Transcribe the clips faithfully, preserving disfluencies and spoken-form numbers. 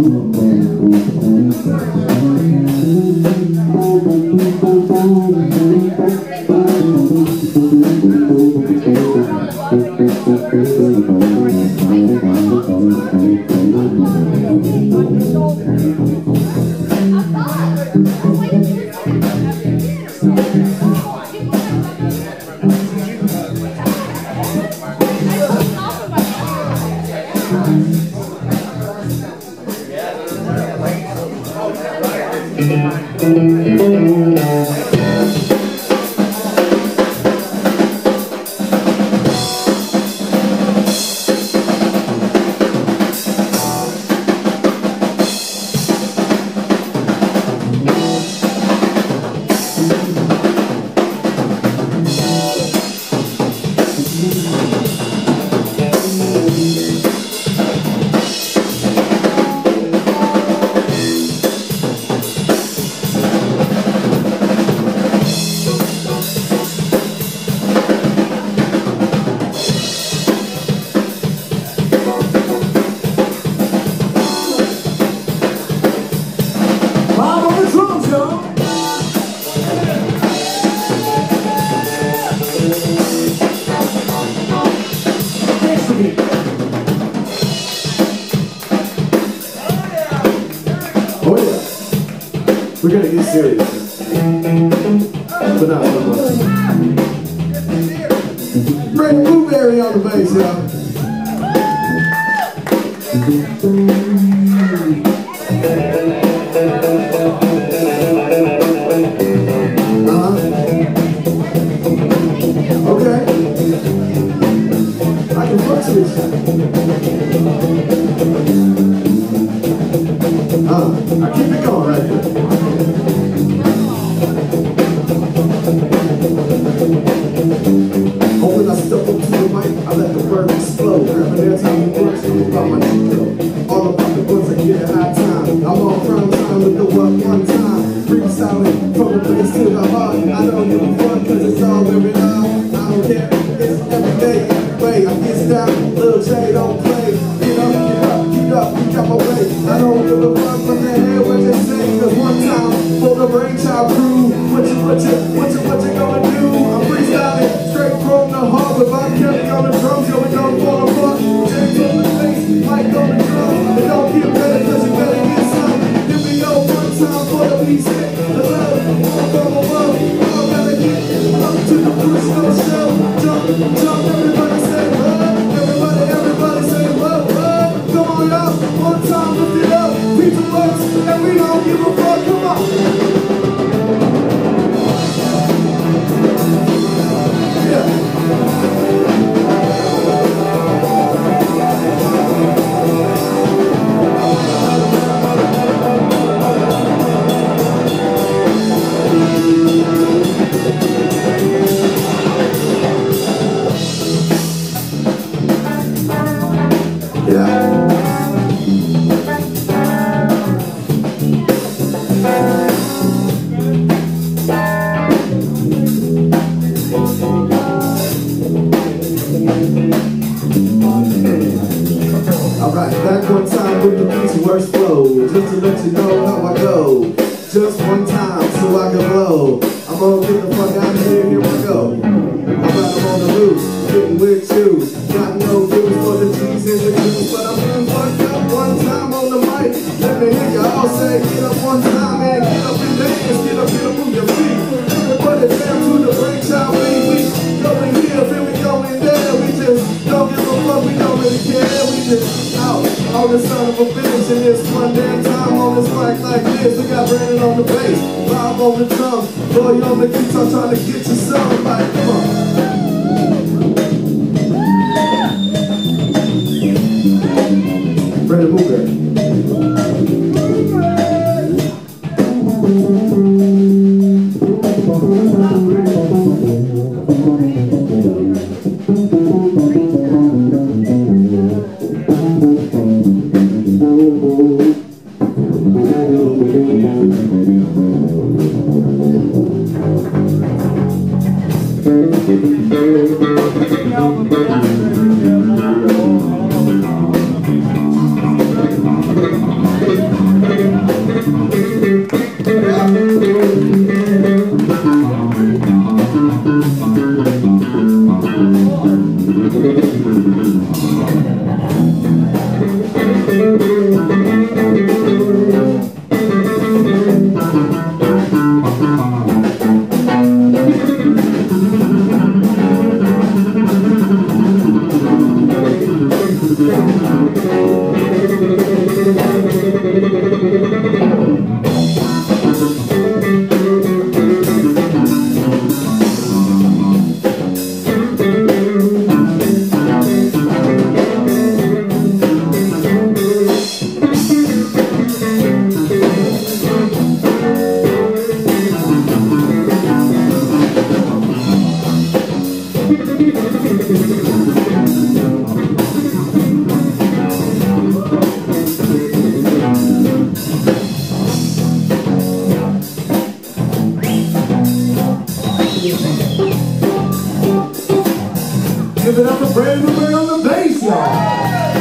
We're gonna get serious, but not so much. Bring Blueberry on the bass, y'all. Uh-huh. Okay. I can fuck to this. Uh, I keep it going right there. Oh, when I step up to the mic, I let the word explode. Every time it works, I'm about my ego. All about the books, I get a high time. I'm on prime time with the work one time. Freestyling from the place to the heart. I don't give a fuck cause it's all every now. I don't care, it's every day. Wait, I get down, little J don't play. Get up, get up, get up, get up my way. I don't give a fuck what the hell what you say. Cause one time for the brainchild crew. What you, what you, what you, what you gonna do? I'm freestyling straight from the heart. If I kept on the drums, yo, we don't fall apart. James on the bass, Mike on the drum. It don't get better cause you better get some. Here we go, one time for the piece. The love, from above. All gotta get up to the first no show. Jump, jump, everybody say love. Everybody, everybody say love, love. Come on, y'all, one time, lift it up. People works, and we don't give a fuck. Come on. Yeah. Alright, back one time with the beats worst flow. Just to let you know how I go. Just one time so I can blow. I'm gonna get the fuck out of here, here we go. I'm out on the loose, getting with you. Got no use for the G's and the Q's, but I'm getting fucked up one time on the mic. Let me hear y'all say, get up one time and get up and dance. Get up, get up, move your feet. Everybody down to the brainchild, baby. Going here, then we going there. We just don't give a fuck, we don't really care. We just out on the son of a bitch, and it's one damn time on this mic like this. We got Brandon on the bass, Bob on the drums, Boy on the guitar trying to get you some. Like, come on. Brandon Blueberry. Give it up for Brandon Ray on the bass, y'all.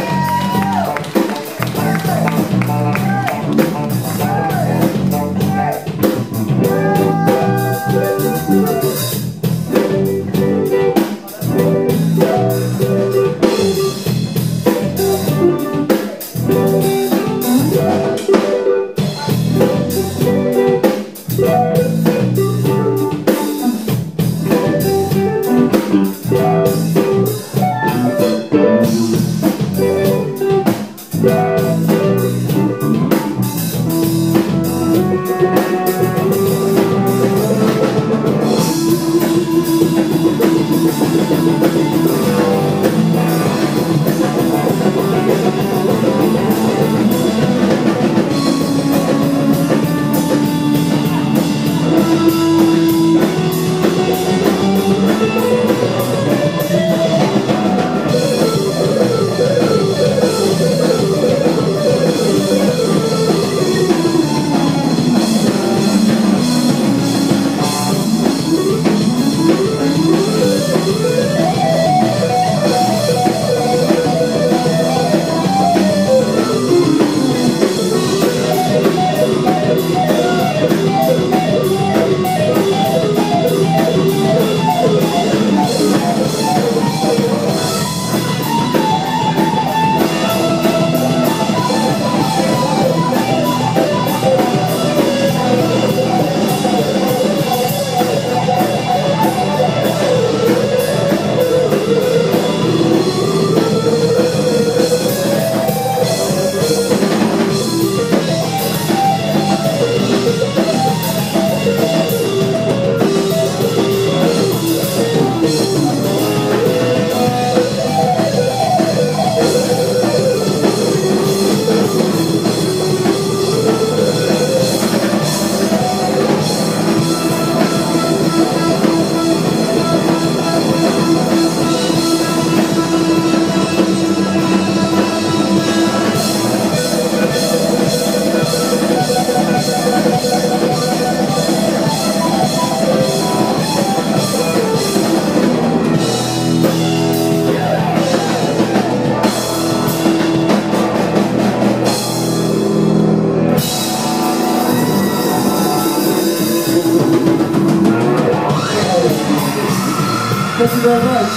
Thank you very much.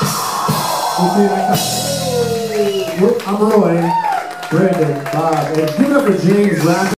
We'll see you next time. I'm Roy, Brandon, Bob, and give it up for James.